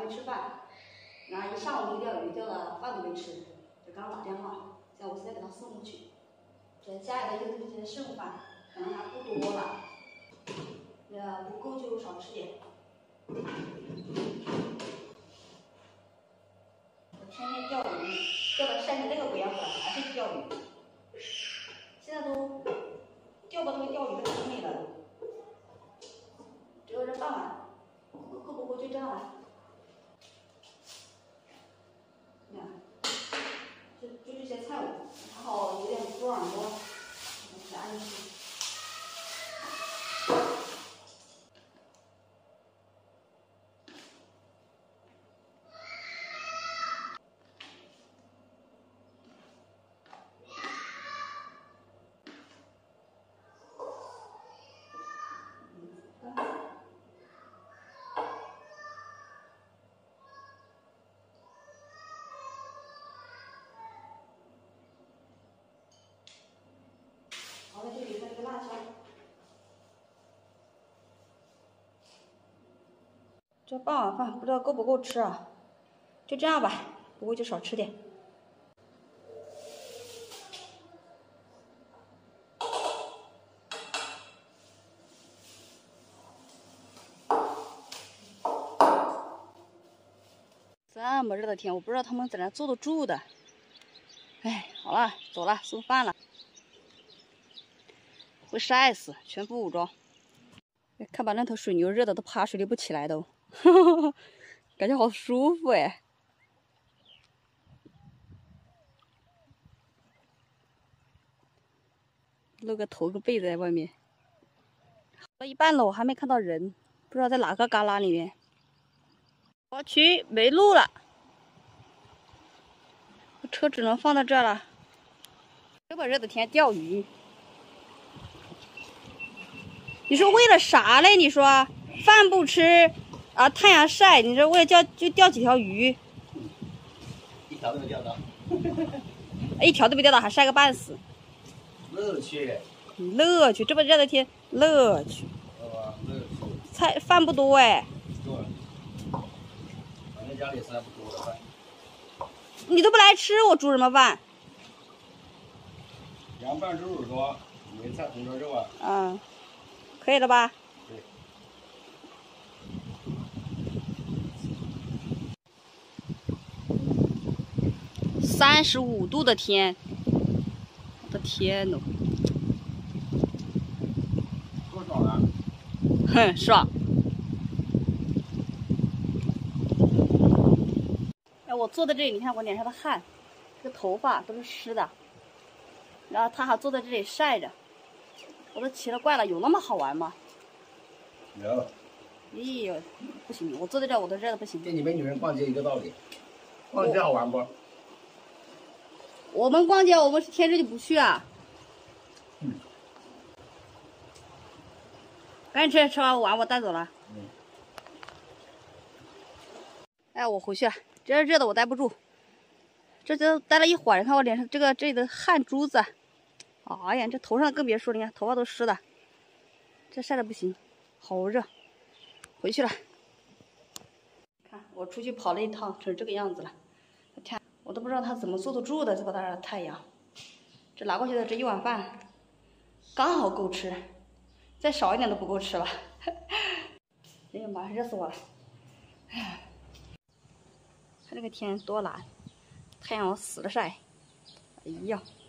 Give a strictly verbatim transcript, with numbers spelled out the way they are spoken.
没吃饭，然后一上午就钓鱼，钓了饭都没吃，就刚打电话，叫我现在给他送过去。这家里的就是这些剩饭，可能还不多了，呃，不够就少吃点。我天天钓鱼，钓到晒成这个鬼样子了，还是钓鱼。现在都钓不到钓鱼的机会了，只有这饭碗，够不够就这样了。你看，就就这些菜物，然后有点多耳朵，夹进去。好了，这里再一个辣椒。这半碗饭不知道够不够吃啊？就这样吧，不够就少吃点。这么热的天，我不知道他们在那坐得住的。哎，好了，走了，送饭了。会晒死，全副武装。看把那头水牛热的都趴水里不起来都，感觉好舒服哎。露个头个背在外面。好了一半了，我还没看到人，不知道在哪个旮旯里面。我去，没路了，我车只能放到这了。这么热的天钓鱼。你说为了啥嘞？你说饭不吃啊，太阳晒，你说为了钓就钓几条鱼， 一条都没钓到， 一条都没钓到，还晒个半死。 乐趣， 乐趣，这么热的天，乐趣。 啊，乐趣。 菜饭不多哎。 多，反正家里实在不多的饭。 你都不来吃，我煮什么饭？ 凉拌猪耳朵，梅菜红烧肉啊。 嗯。可以了吧？ 对。 三十五度的天，我的天呐！ 多爽啊！ 哼，爽。哎，我坐在这里，你看我脸上的汗，这个头发都是湿的，然后他还坐在这里晒着。我都奇了怪了，有那么好玩吗？ 有。 哎呦，不行，我坐在这儿我都热的不行。 跟你们女人逛街一个道理，逛街好玩不？ 我们逛街，我们是天热就不去啊。 嗯。 赶紧吃，吃完碗我带走了。 嗯。 哎，我回去了，这热的我待不住。这就待了一会儿，你看我脸上这个这里的汗珠子。哎呀，这头上更别说了，你看头发都湿的，这晒的不行，好热。回去了，看我出去跑了一趟，成这个样子了。天，我都不知道他怎么坐得住的这么大的太阳。这拿过去的这一碗饭，刚好够吃，再少一点都不够吃了。哎呀妈，热死我了！哎，看这个天多蓝，太阳死了晒。哎呀。